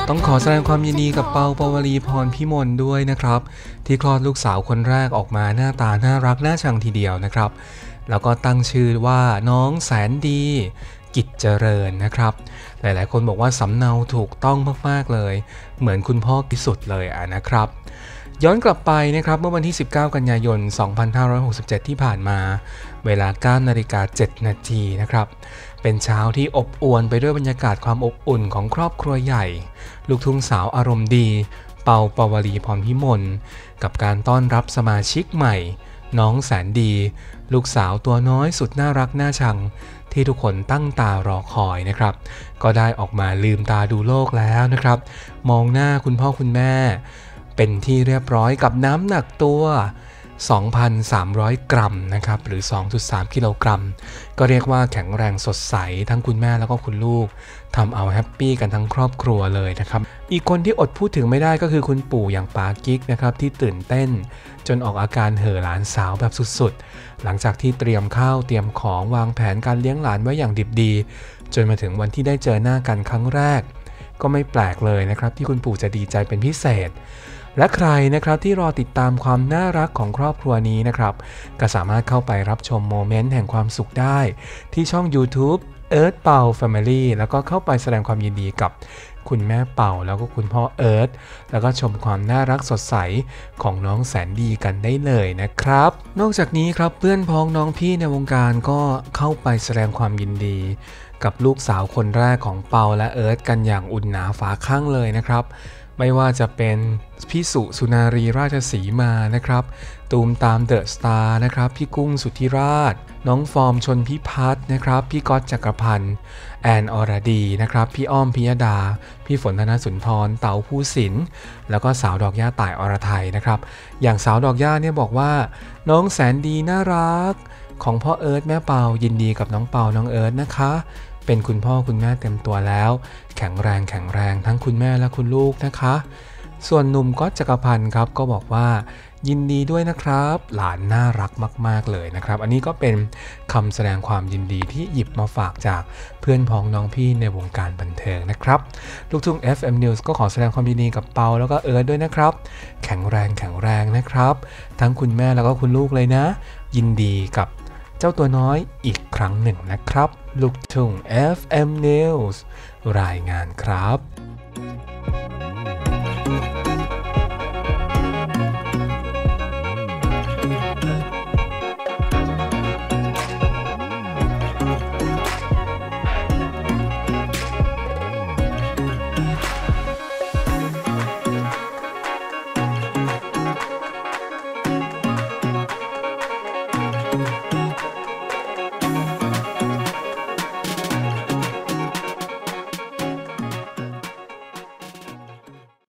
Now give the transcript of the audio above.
ต้องขอแสดงความยินดีกับเปาปวลีพรพิมลด้วยนะครับที่คลอดลูกสาวคนแรกออกมาหน้าตาน่ารักน่าชังทีเดียวนะครับแล้วก็ตั้งชื่อว่าน้องแสนดีกิจเจริญนะครับหลายๆคนบอกว่าสำเนาถูกต้องมากๆเลยเหมือนคุณพ่อที่สุดเลยนะครับย้อนกลับไปนะครับเมื่อวันที่19กันยายน2567ที่ผ่านมาเวลา 9:07 นาทีนะครับเป็นเช้าที่อบอวลไปด้วยบรรยากาศความอบอุ่นของครอบครัวใหญ่ลูกทุ่งสาวอารมณ์ดีเปาปวลีพรพิมลกับการต้อนรับสมาชิกใหม่น้องแสนดีลูกสาวตัวน้อยสุดน่ารักน่าชังที่ทุกคนตั้งตารอคอยนะครับก็ได้ออกมาลืมตาดูโลกแล้วนะครับมองหน้าคุณพ่อคุณแม่เป็นที่เรียบร้อยกับน้ำหนักตัว 2,300 กรัมนะครับหรือ 2.3 กิโลกรัมก็เรียกว่าแข็งแรงสดใสทั้งคุณแม่แล้วก็คุณลูกทำเอาแฮปปี้กันทั้งครอบครัวเลยนะครับอีกคนที่อดพูดถึงไม่ได้ก็คือคุณปู่อย่างป๋ากิ๊กนะครับที่ตื่นเต้นจนออกอาการเห่อหลานสาวแบบสุดๆหลังจากที่เตรียมข้าวเตรียมของวางแผนการเลี้ยงหลานไว้อย่างดิบดีจนมาถึงวันที่ได้เจอหน้ากันครั้งแรกก็ไม่แปลกเลยนะครับที่คุณปู่จะดีใจเป็นพิเศษและใครนะครับที่รอติดตามความน่ารักของครอบครัวนี้นะครับก็สามารถเข้าไปรับชมโมเมนต์แห่งความสุขได้ที่ช่อง YouTube เอิร์ธเปา Family แล้วก็เข้าไปแสดงความยินดีกับคุณแม่เป่าแล้วก็คุณพ่อเอิร์ธแล้วก็ชมความน่ารักสดใสของน้องแสนดีกันได้เลยนะครับนอกจากนี้ครับเพื่อนพ้องน้องพี่ในวงการก็เข้าไปแสดงความยินดีกับลูกสาวคนแรกของเปาและเอิร์ธกันอย่างอุ่นหนาฝาข้างเลยนะครับไม่ว่าจะเป็นพี่สุนารีราชสีมานะครับตูมตามเดอะสตาร์นะครับพี่กุ้งสุทธิราชน้องฟอร์มชนพิพัฒน์นะครับพี่ก๊อตจักรพันธ์แอนอรดีนะครับพี่อ้อมพิยดาพี่ฝนธนสุนทรเต๋าภูสินทร์แล้วก็สาวดอกหญ้าต่ายอรไทยนะครับอย่างสาวดอกหญ้าเนี่ยบอกว่าน้องแสนดีน่ารักของพ่อเอิร์ธแม่เปายินดีกับน้องเปาน้องเอิร์ธนะคะเป็นคุณพ่อคุณแม่เต็มตัวแล้วแข็งแรงทั้งคุณแม่และคุณลูกนะคะส่วนหนุ่มก๊อตจักรพันธ์ครับก็บอกว่ายินดีด้วยนะครับหลานน่ารักมากๆเลยนะครับอันนี้ก็เป็นคำแสดงความยินดีที่หยิบมาฝากจากเพื่อนพ้องน้องพี่ในวงการบันเทิงนะครับลูกทุ่ง FM News ก็ขอแสดงความยินดีกับเปาแล้วก็เอิร์ธด้วยนะครับแข็งแรงนะครับทั้งคุณแม่แล้วก็คุณลูกเลยนะยินดีกับเจ้าตัวน้อยอีกครั้งหนึ่งนะครับลูกทุ่ง FM News รายงานครับ